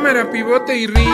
cámara, pivote y ring.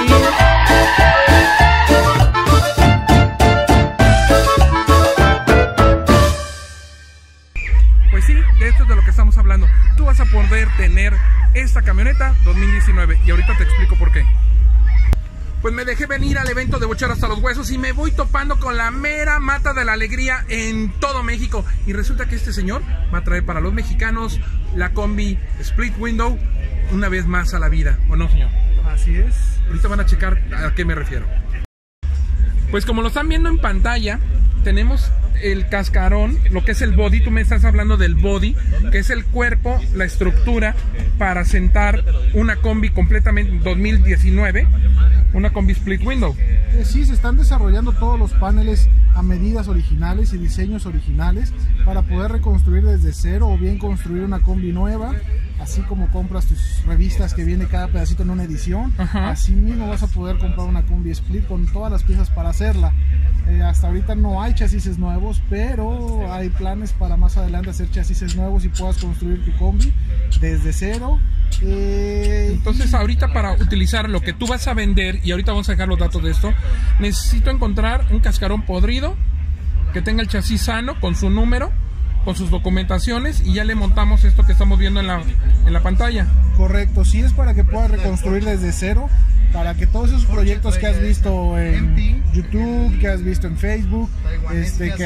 Pues sí, de esto es de lo que estamos hablando. Tú vas a poder tener esta camioneta 2019 y ahorita te explico por qué. Pues me dejé venir al evento de Bochero hasta los huesos y me voy topando con la mera mata de la alegría en todo México. Y resulta que este señor va a traer para los mexicanos la combi Split Window una vez más a la vida, ¿o no, señor? Así es. Ahorita van a checar a qué me refiero. Pues como lo están viendo en pantalla, tenemos el cascarón, lo que es el body. Tú me estás hablando del body, que es el cuerpo, la estructura para sentar una combi completamente 2019, una combi split window. Sí, se están desarrollando todos los paneles a medidas originales y diseños originales para poder reconstruir desde cero o bien construir una combi nueva. Así como compras tus revistas que viene cada pedacito en una edición, así mismo vas a poder comprar una combi split con todas las piezas para hacerla. Hasta ahorita no hay chasis nuevos, pero hay planes para más adelante hacer chasis nuevos y puedas construir tu combi desde cero. Entonces ahorita para utilizar lo que tú vas a vender, y ahorita vamos a dejar los datos de esto, necesito encontrar un cascarón podrido que tenga el chasis sano con su número, con sus documentaciones, y ya le montamos esto que estamos viendo en la pantalla. Correcto, sí, es para que puedas reconstruir desde cero, para que todos esos proyectos que has visto en YouTube, que has visto en Facebook, que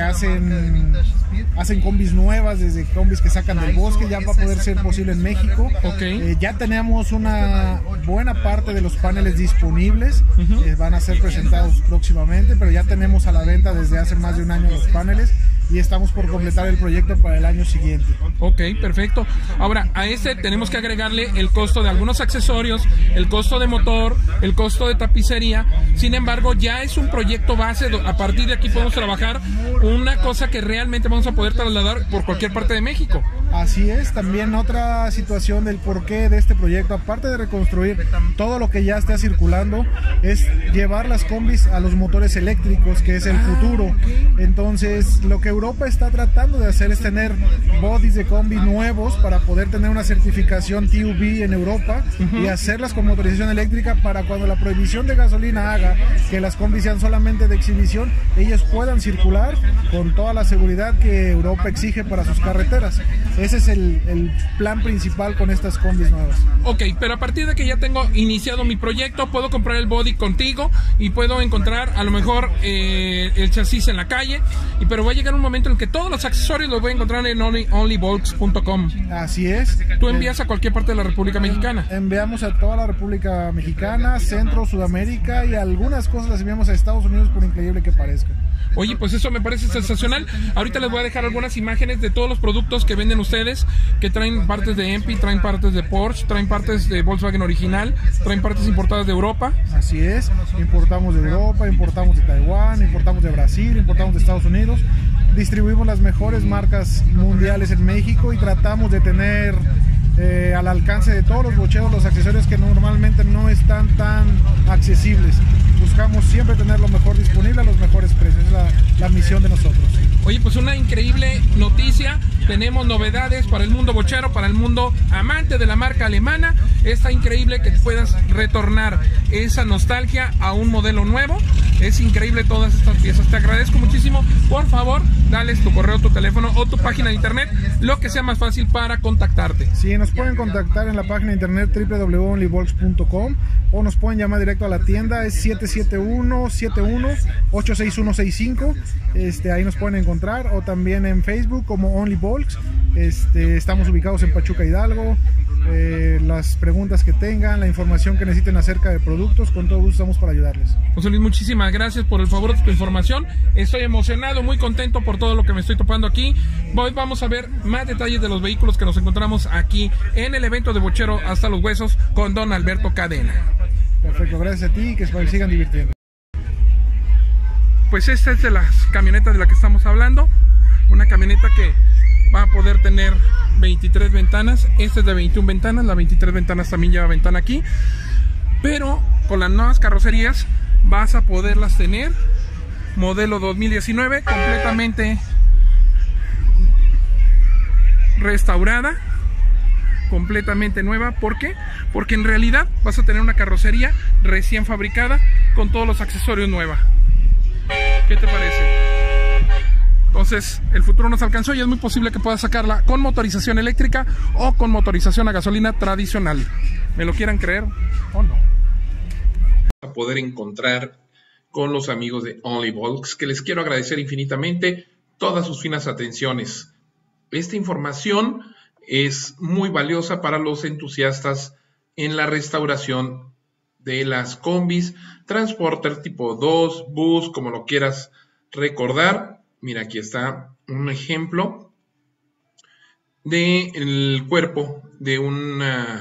hacen combis nuevas, desde combis que sacan del bosque, ya va a poder ser posible en México. Ya tenemos una buena parte de los paneles disponibles, van a ser presentados próximamente, pero ya tenemos a la venta desde hace más de un año los paneles y estamos por completar el proyecto para el año siguiente. Ok, perfecto. Ahora, a este tenemos que agregarle el costo de algunos accesorios, el costo de motor, el costo de tapicería. Sin embargo, ya es un proyecto base. A partir de aquí podemos trabajar una cosa que realmente vamos a poder trasladar por cualquier parte de México. Así es, también otra situación del porqué de este proyecto, aparte de reconstruir todo lo que ya está circulando, es llevar las combis a los motores eléctricos, que es el futuro. Entonces, lo que Europa está tratando de hacer es tener bodies de combi nuevos para poder tener una certificación TÜV en Europa y hacerlas con motorización eléctrica, para cuando la prohibición de gasolina haga que las combis sean solamente de exhibición, ellas puedan circular con toda la seguridad que Europa exige para sus carreteras. Ese es el plan principal con estas combis nuevas. Ok, pero a partir de que ya tengo iniciado mi proyecto, puedo comprar el body contigo y puedo encontrar a lo mejor el chasis en la calle, pero va a llegar un momento en el que todos los accesorios los voy a encontrar en onlyvolks.com. Así es. ¿Tú envías a cualquier parte de la República Mexicana? Enviamos a toda la República Mexicana, Centro, Sudamérica, y algunas cosas las enviamos a Estados Unidos, por increíble que parezca. Oye, pues eso me parece sensacional. Ahorita les voy a dejar algunas imágenes de todos los productos que venden ustedes, que traen partes de EMPI, traen partes de Porsche, traen partes de Volkswagen original, traen partes importadas de Europa. Así es, importamos de Europa, importamos de Taiwán, importamos de Brasil, importamos de Estados Unidos. Distribuimos las mejores marcas mundiales en México y tratamos de tener al alcance de todos los bocheros los accesorios que normalmente no están tan accesibles. Buscamos siempre tener lo mejor disponible a los mejores precios, es la misión de nosotros. Oye, pues una increíble noticia, tenemos novedades para el mundo bochero, para el mundo amante de la marca alemana. Está increíble que puedas retornar esa nostalgia a un modelo nuevo. Es increíble todas estas piezas. Te agradezco muchísimo. Por favor, dales tu correo, tu teléfono o tu página de internet, lo que sea más fácil para contactarte. Sí, nos pueden contactar en la página de internet www.onlyvolks.com o nos pueden llamar directo a la tienda, es 771-71-86165. Ahí nos pueden encontrar, o también en Facebook como OnlyVolks. Estamos ubicados en Pachuca, Hidalgo. Las preguntas que tengan, la información que necesiten acerca de productos, con todo gusto estamos para ayudarles. José Luis, muchísimas gracias por el favor de tu información. Estoy emocionado, muy contento por todo lo que me estoy topando aquí. Hoy vamos a ver más detalles de los vehículos que nos encontramos aquí en el evento de Bochero hasta los huesos con don Alberto Cadena. Perfecto, gracias a ti y que se sigan divirtiendo. Pues esta es de las camionetas de la que estamos hablando. Una camioneta que va a poder tener 23 ventanas. Esta es de 21 ventanas, la 23 ventanas también lleva ventana aquí. Pero con las nuevas carrocerías vas a poderlas tener modelo 2019, completamente restaurada, completamente nueva. ¿Por qué? Porque en realidad vas a tener una carrocería recién fabricada con todos los accesorios nueva. ¿Qué te parece? Entonces, el futuro nos alcanzó y es muy posible que puedas sacarla con motorización eléctrica o con motorización a gasolina tradicional. ¿Me lo quieran creer o no? A poder encontrar con los amigos de OnlyVolks, que les quiero agradecer infinitamente todas sus finas atenciones. Esta información es muy valiosa para los entusiastas en la restauración de las combis, transporter tipo 2, bus, como lo quieras recordar. Mira, aquí está un ejemplo del cuerpo de un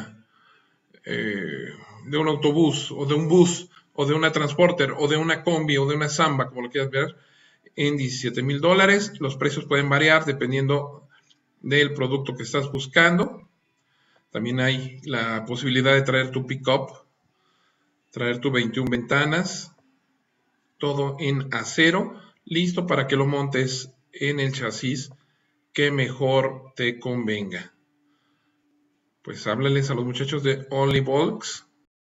autobús o de un bus o de una transporter o de una combi o de una samba, como lo quieras ver, en $17,000. Los precios pueden variar dependiendo del producto que estás buscando. También hay la posibilidad de traer tu pick-up, traer tu 21 ventanas, todo en acero, listo para que lo montes en el chasis que mejor te convenga. Pues háblales a los muchachos de OnlyVolks,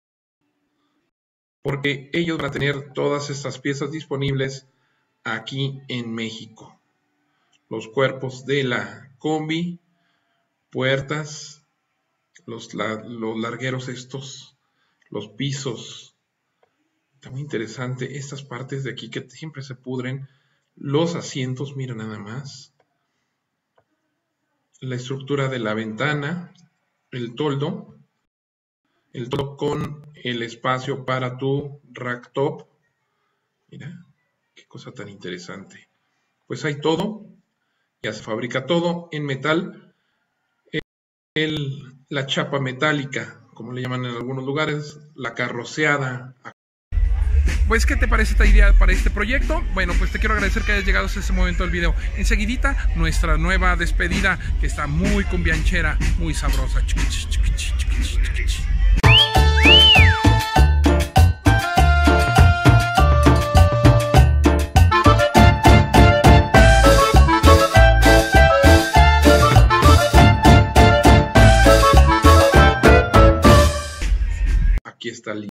porque ellos van a tener todas estas piezas disponibles aquí en México. Los cuerpos de la combi, puertas, los largueros estos, los pisos. Está muy interesante estas partes de aquí que siempre se pudren. Los asientos, mira nada más. La estructura de la ventana, el toldo con el espacio para tu rack top. Mira, qué cosa tan interesante. Pues hay todo, ya se fabrica todo en metal. La chapa metálica, como le llaman en algunos lugares, la carroceada. Pues, ¿qué te parece esta idea para este proyecto? Bueno, pues te quiero agradecer que hayas llegado hasta este momento del video. Enseguidita, nuestra nueva despedida, que está muy cumbianchera, muy sabrosa. Aquí está el